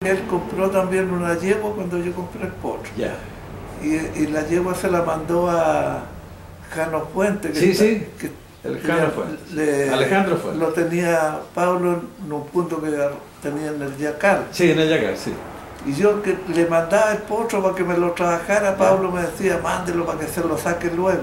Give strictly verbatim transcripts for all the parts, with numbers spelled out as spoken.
Él compró también una yegua cuando yo compré el potro. Ya. Y, y la yegua se la mandó a Jano Fuente. Que Sí, está, sí. Que El Jano Fuente. Le, Alejandro Fuente. Lo tenía Pablo en un punto que tenía en el Yacal. Sí, en el Yacal, sí. Y yo que le mandaba el potro para que me lo trabajara, Pablo me decía, mándelo para que se lo saque luego.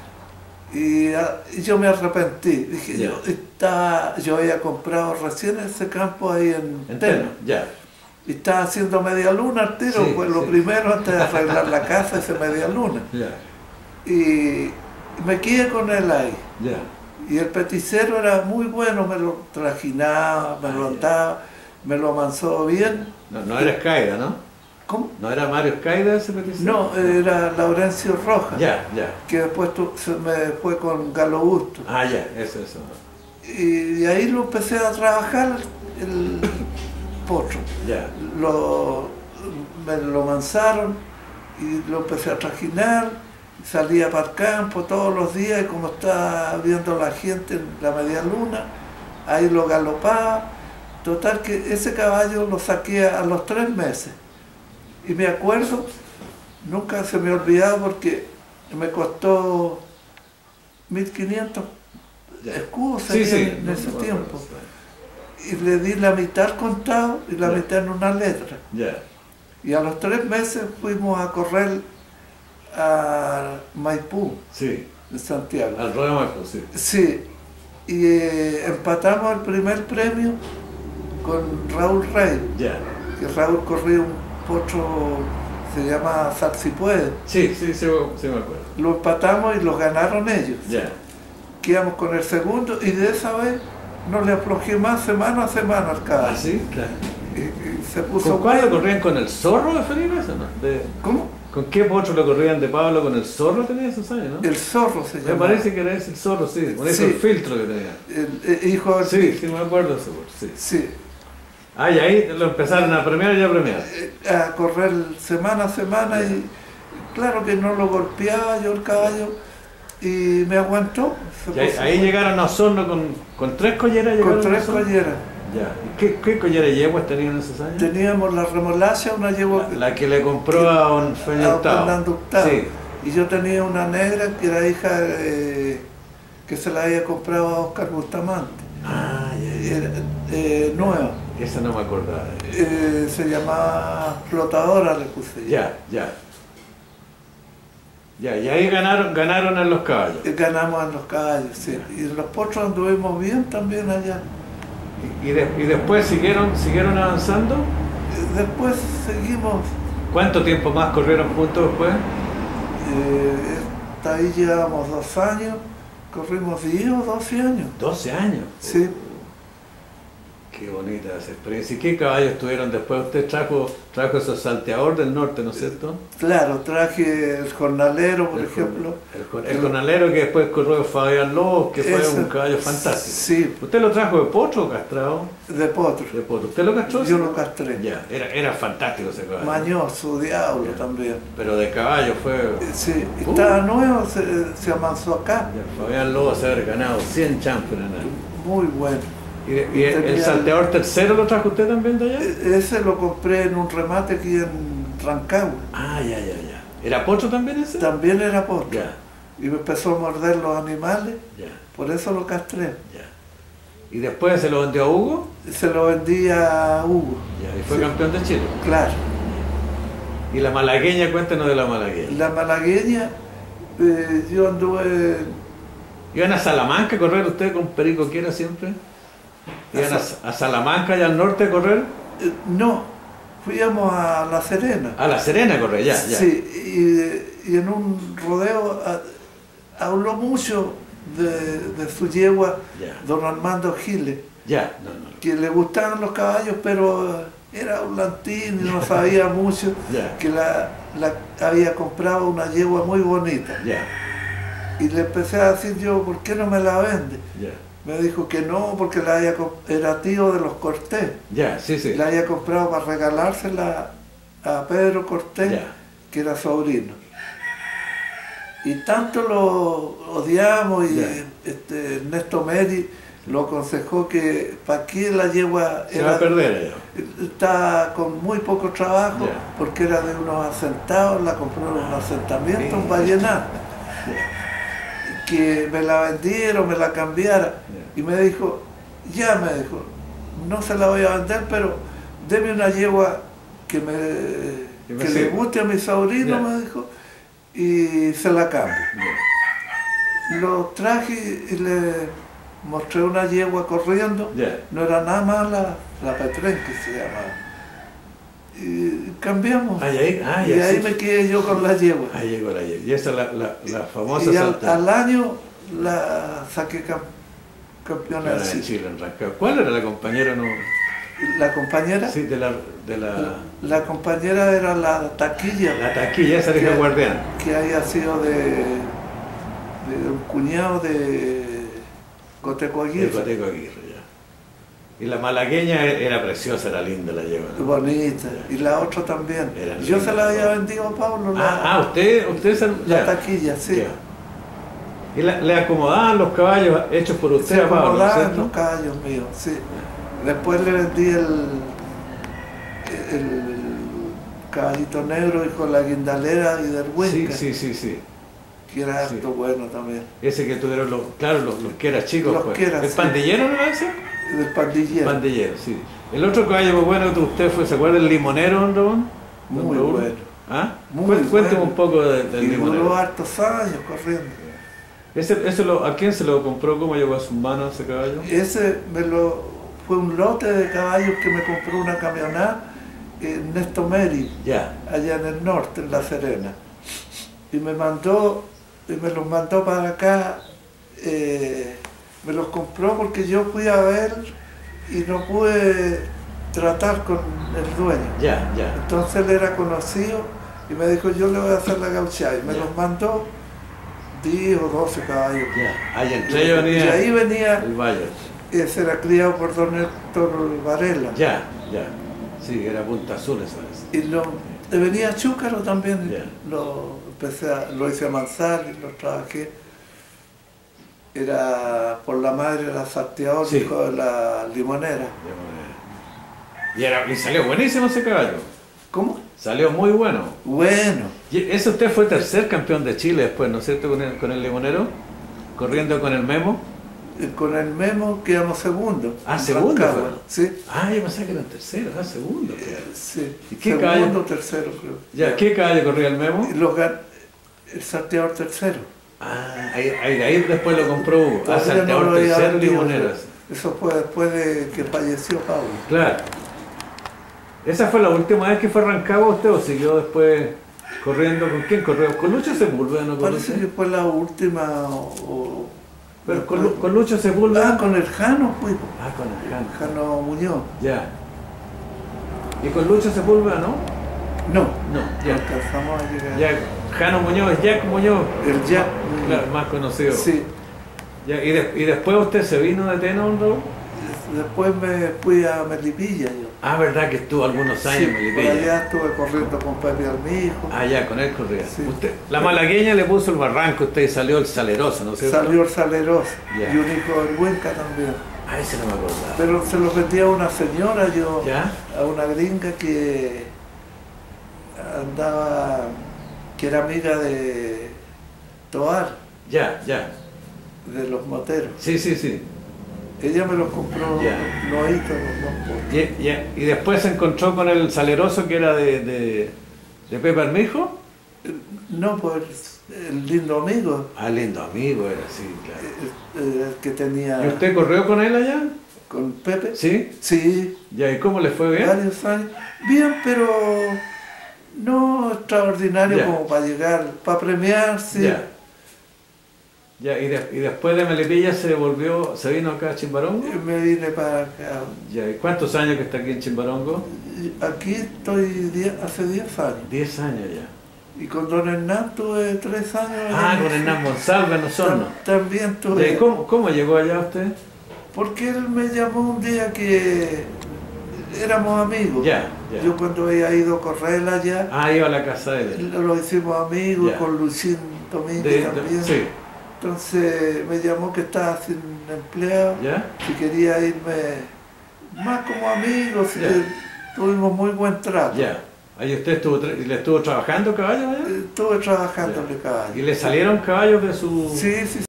Y, y yo me arrepentí. Dije, Yeah. yo, estaba, yo había comprado recién ese campo ahí en, En Teno. Teno, ya. Y estaba haciendo media luna al tiro, Sí, pues lo sí. primero antes de arreglar la casa, ese media luna. Ya. Y me quedé con él ahí. Ya. Y el peticero era muy bueno, me lo trajinaba, me Ah, lo ya. andaba, me lo amansó bien. No, no era Escaida, ¿no? ¿Cómo? ¿No era Mario Escaida ese peticero? No, era Laurencio Rojas, Ya, ya. que después tu, se me fue con Galo Busto. Ah, ya, eso, eso. Y, y ahí lo empecé a trabajar el potro. Ya. Lo, me lo mansaron y lo empecé a trajinar, salía para el campo todos los días y como estaba viendo la gente en la media luna, ahí lo galopaba. Total que ese caballo lo saqué a los tres meses. Y me acuerdo, nunca se me ha olvidado porque me costó mil quinientos escudos Sí, sí, en no, ese no, tiempo. no, Y le di la mitad al contado y la Ya. mitad en una letra. Ya. Y a los tres meses fuimos a correr a Maipú, Sí. de Santiago. Al Rodeo Maipú, sí. Sí, y eh, empatamos el primer premio con Raúl Rey, Ya. que Raúl corría un potro, se llama Sal si puede. Sí, sí, sí, sí me acuerdo. Lo empatamos y lo ganaron ellos. Ya. Quedamos con el segundo y de esa vez no le aflojé más semana a semana al caballo. Ah, sí, claro. Y, y se puso ¿Con cuál lo bueno. corrían? ¿Con el zorro de Felipe eso, no? De... ¿Cómo? ¿Con qué potro lo corrían de Pablo? ¿Con el zorro tenía esos años, no? El zorro se Me llama. parece que era ese el zorro, sí. Con Sí. ese filtro que tenía. El, el hijo del Sí, sí, me acuerdo de ese potro, sí. Sí. Ah, y ahí lo empezaron a premiar y a premiar. Eh, a correr semana a semana y claro que no lo golpeaba yo el caballo y me aguantó. Se Y ahí, puso ahí bueno. llegaron a Osorno con, con tres colleras. Con llegaron a tres Osorno. colleras. Ya. ¿Y qué, qué colleras yeguas tenían esos años? Teníamos la remolacha, una yegua La, la que le compró a un a Fernando Fernando Hurtado. Sí. Y yo tenía una negra que era hija eh, que se la había comprado a Oscar Bustamante. Ah, ya, ya. Era, eh, nueva. Esa no me acordaba. Eh, se llamaba Flotadora, le puse yo. Ya, ya. Ya, y ahí ganaron, ganaron en los caballos. Eh, Ganamos en los caballos, sí. Y en los potros anduvimos bien también allá. Y, y, de- y después siguieron, siguieron avanzando. Eh, Después seguimos, ¿Cuánto tiempo más corrieron juntos después? eh, hasta ahí llevábamos dos años, corrimos diez o doce años. doce años. Sí, Qué bonita esa experiencia. ¿Y qué caballos tuvieron después? Usted trajo, trajo esos salteador del norte, ¿no es cierto? claro, traje el jornalero, por El ejemplo. El, jor- el jornalero que después corrió Fabián Lobos, que fue Ese- un caballo fantástico. Sí, ¿Usted lo trajo de potro o castrado? de potro. De potro. ¿Usted lo castró? Yo lo castré. Ya, era, era fantástico ese caballo. Mañoso, diablo Ya. también. Pero de caballo fue... Eh, Sí, Uh. estaba nuevo, se, se amansó acá. Ya, Fabián Lobos se haber ganado cien champions en él. Muy bueno. ¿Y, de- y el, el Tenía- salteador tercero lo trajo usted también de allá? E- Ese lo compré en un remate aquí en Rancagua. Ah, ya, ya, ya. ¿Era potro también ese? También era potro. Ya, Y me empezó a morder los animales, ya, por eso lo castré. ya. ¿Y después se lo vendió a Hugo? Se lo vendí a Hugo, Ya, y fue Sí. campeón de Chile. claro. ¿Y la malagueña? Cuéntenos de la malagueña. La malagueña, eh, yo anduve, ¿Iban a Salamanca a correr usted con Perico Quiera siempre? ¿Iban a, a Salamanca y al norte a correr? eh, no, fuimos a La Serena. A La Serena a correr, ya, ya. Sí, y, y en un rodeo a- habló mucho de, de su yegua, Ya. don Armando Giles, Ya, no, no. que le gustaban los caballos, pero era un lantín y no sabía mucho, Ya. que la, la había comprado una yegua muy bonita. Ya, Y le empecé a decir yo, ¿por qué no me la vende? ya. Me dijo que no, porque la había, comp- era tío de los Cortés. Ya, sí, sí. La había comprado para regalársela a Pedro Cortés, Ya. que era sobrino. Y tanto lo odiamos y Ya. este, Ernesto Meri lo aconsejó que para qué la yegua Se va a perder allá. está con muy poco trabajo, Ya. porque era de unos asentados, la compró en un asentamiento, Sí. un vallenar, que me la vendieron, me la cambiara, Ya. y me dijo, ya me dijo, no se la voy a vender, pero deme una yegua que, me, Y me que le sirve. guste a mi sobrino, Ya. me dijo, y se la cambio. Ya. Lo traje y le mostré una yegua corriendo, Ya. no era nada mala, la Petrén que se llamaba. Y cambiamos. Ah, y ahí, ah, y ya, ahí sí. me quedé yo con la yegua. Ahí llegó la yegua. Y esa es la, la, la famosa Y al, salta. al año la saqué cam- campeona Claro, del en siglo. Chile, en Rancagua. ¿Cuál era la compañera? No? La compañera, Sí, de la, de la, la compañera era la taquilla, la taquilla, esa era Que- guardián. que había sido de, de un cuñado de Coteco El Aguirre. Coteco Aguirre, ya. Y la malagueña era preciosa, era linda la yegua, ¿no? Bonita, y la otra también. Era Yo linda, se la había ¿no? vendido a Pablo, la, Ah, ah, usted, usted se, la ya. taquilla, sí. Ya. Y la- le acomodaban los caballos hechos por usted Se a Pablo, ¿no es acomodaban cierto? los caballos míos, sí. Después le vendí el, el caballito negro y con la guindalera y del Sí, Huesca, sí, sí, sí. que era Sí. harto bueno también. Ese que tuvieron los, claro, los, los que era chicos, Los pues. que era, ¿El sí. pandillero no era ese? Del pandillero. Pandillero, sí. El otro caballo muy bueno que usted fue, ¿se acuerda del limonero, don Ramón? Don Muy Raúl. bueno. ¿Ah? Muy Cué- Cuénteme bueno. un poco de- del Y duró limonero. hartos años corriendo. Ese, ese lo, ¿A quién se lo compró? ¿Cómo llegó a sus manos ese caballo? Ese me lo, fue un lote de caballos que me compró una camioneta en Néstor Meri, Ya, allá en el norte, en La Serena. Y me mandó, y me los mandó para acá, eh, me los compró porque yo fui a ver y no pude tratar con el dueño. ya, ya. Entonces él era conocido y me dijo, yo le voy a hacer la gauchada. Y me Ya. los mandó diez o doce caballos. Ya. Ahí entre ellos venía Y ahí venía, el Bayo. ese era criado por don Héctor Varela. Ya, ya. Sí, era Punta Azul esa vez. Y lo, venía Chúcaro también, Ya. lo, empecé a- lo hice amansar y lo trabajé. Era por la madre, era salteador, Sí. hijo de la limonera. Y, era, y salió buenísimo ese caballo. ¿Cómo? Salió muy bueno. Bueno, Y ese usted fue tercer campeón de Chile después, ¿no es cierto? Con el, con el limonero, corriendo con el Memo. eh, con el Memo quedamos segundo. Ah, en segundo Rancagua. fueron. Sí, Ah, yo pensaba que eran terceros, ah, segundo. eh, sí. ¿Y qué Segundo, caballo? tercero creo. Ya, ¿qué caballo corría el Memo? Y los gan- el salteador tercero. Ah, ahí, ahí, ahí después lo compró Hugo. Ah, Todavía no salteador lo había tercero, vendido, limonero. Eso fue después de que falleció Pablo. Claro. ¿Esa fue la última vez que fue a Rancagua usted o siguió después corriendo? ¿Con quién corrió? ¿Con Lucho Sepúlveda no Parece conoce? que fue la última o... o- Pero con, Lu- con Lucho Sepúlveda. Ah, con el Jano fui. Ah, con el Jano. Jano Muñoz. Ya. ¿Y con Lucho Sepúlveda no? No, No, no ya. alcanzamos a llegar. Ya, Jano Muñoz, Jack Muñoz. El Jack. Claro, más conocido. Sí. Ya, y, de- y después usted se vino de Tena, don Raúl? Después me fui a Melipilla yo. Ah, verdad que estuvo algunos años Sí, en por Melipilla. allá estuve corriendo con Pepe Armijo. Ah, ya, con él corría. Sí. Usted, la malagueña le puso el barranco, usted y salió el saleroso, ¿no es cierto? Salió el Saleroso Ya. y un hijo del Huenca también. Ah, ese no me acordaba. Pero se los vendía a una señora yo, ¿Ya? a una gringa que andaba, que era amiga de Toar, Ya, ya. de los moteros. Sí, sí, sí. Ella me los compró Ya. noitos, los dos por- Y, y- y después se encontró con el saleroso que era de, de, de Pepe Armijo. No, pues el lindo amigo Ah, lindo amigo era, sí, claro. eh, eh, que tenía ¿Y usted corrió con él allá? con Pepe. Sí. Sí, Ya, ¿y cómo le fue bien? varios años. Bien, pero no extraordinario Ya. como para llegar, para premiar, sí. Ya. Ya, y, de- y después de Melipilla se volvió, se vino acá a Chimbarongo. Y me vine para acá. Ya, ¿y cuántos años que está aquí en Chimbarongo? Y aquí estoy die- hace diez años. Diez años ya. Y con don Hernán tuve tres años. Ah, allá. con Hernán Monsalva en Osorno. Tam- También Ya, tuve. ¿y cómo, cómo llegó allá usted? Porque él me llamó un día que éramos amigos. Ya, ya. Yo cuando había ido a correr allá, Ah, iba a la casa de él. lo hicimos amigos Ya. con Luchín Domínguez De- de- también. sí. Entonces me llamó que estaba sin empleo, ¿Ya? si quería irme más como amigos, si Ya. tuvimos muy buen trato. Ya. Ahí usted estuvo, tra- ¿le estuvo trabajando caballos allá? Eh, Estuve trabajando Ya. en el caballo. ¿Y le salieron caballos de su...? Sí, sí,